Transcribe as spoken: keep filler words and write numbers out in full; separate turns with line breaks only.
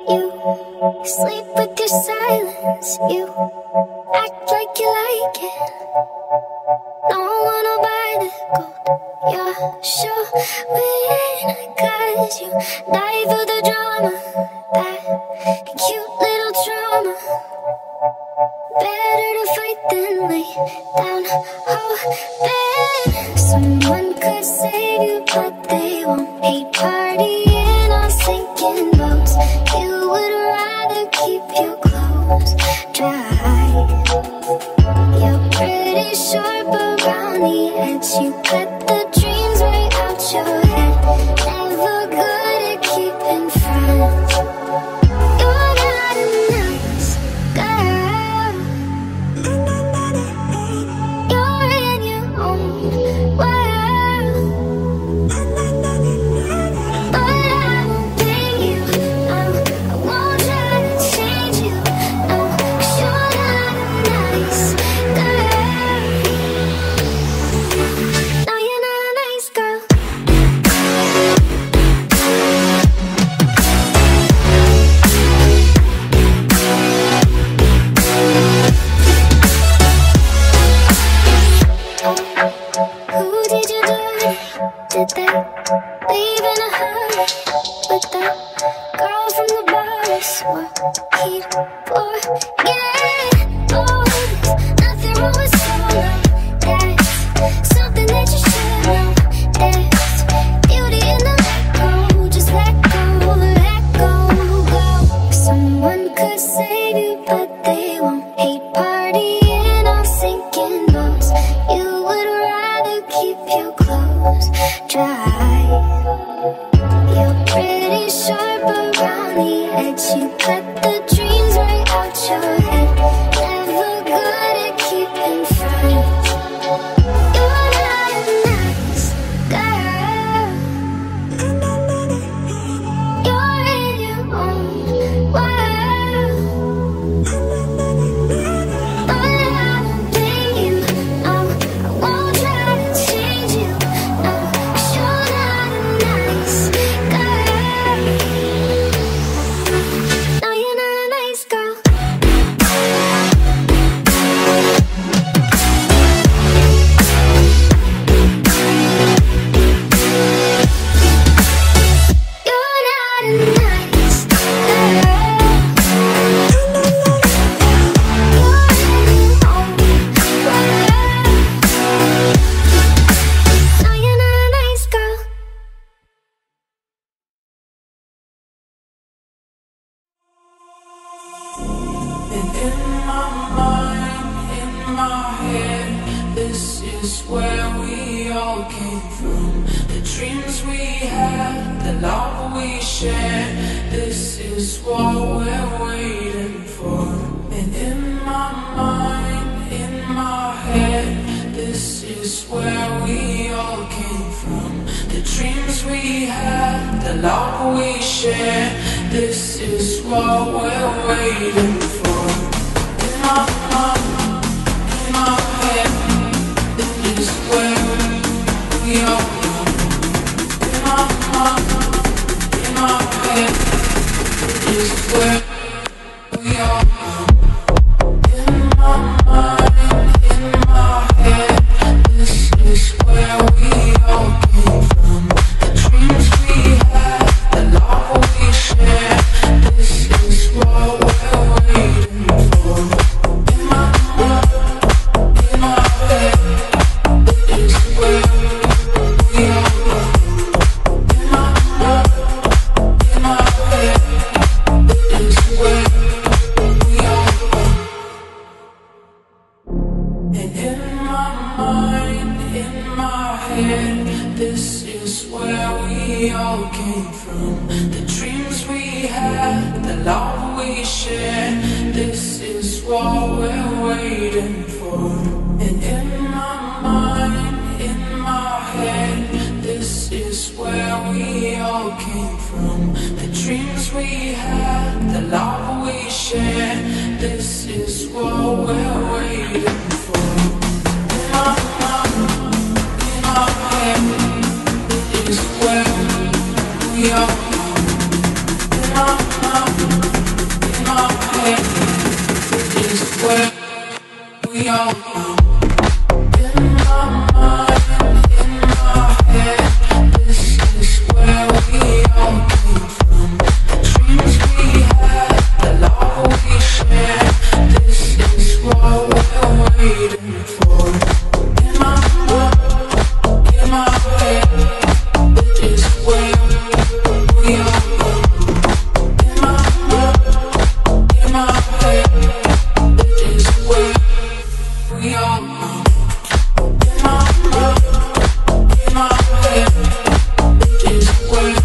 You sleep with your silence. You act like you like it. No one will buy the gold. You're showing, 'cause you die for the drama. That cute little trauma. Better to fight than lay down hoping someone could save you, but they won't. Hate partying on sinking boats. You would rather keep your clothes dry. You're pretty sharp around the edge. You cut the dreams right out your head. Never good at keeping friends. You're not a nice girl. You're in your own world. But I won't blame you. No, I won't try to change you. No, 'cause you're not a nice girl. No, you're not a nice girl. Who did you dirty? Did they leave in a hurry? With that girl from the bar we swore he'd forget. Oh, there's nothing wrong with solo. That's something that you should know. There's beauty in the let go. Just let go, let go, go. Someone could save you, but they won't. Hate partying on sinking boats. You would rather keep your clothes dry. You're pretty sharp around the edge. You cut the dreams right out your head. Never good at keeping friends. You're not a nice girl. You're in your own world. But I won't blame you. No, I won't try to change you. No, 'cause you're not a nice girl. No, you're not a nice girl. You're not a nice girl. You're in your own world. No, you're not a nice girl.
And in my mind, in my head, this is where we all came from. The dreams we had, the love we shared, this is what we're waiting for. And in my mind, in my head, this is where we all came from. The dreams we had, the love we shared, this is what we're waiting for. In my mind, in my head, this is where we all come. In my mind, in my head, this is where we all come. In my mind, in my head, this is where we all came from. The dreams we had, the love we shared, this is what we're waiting for. In my mind, in my head, this is where we all come. In my mind, in my head, this is where we all come. And in my mind, in my head, this is where we all came from. The dreams we had, the love we shared, this is what we're waiting for. And in my mind, in my head, this is where we all came from. The dreams we had, the love we shared, this is what we're waiting for. In my mind, in my head, this is where we all come. In my mind, Where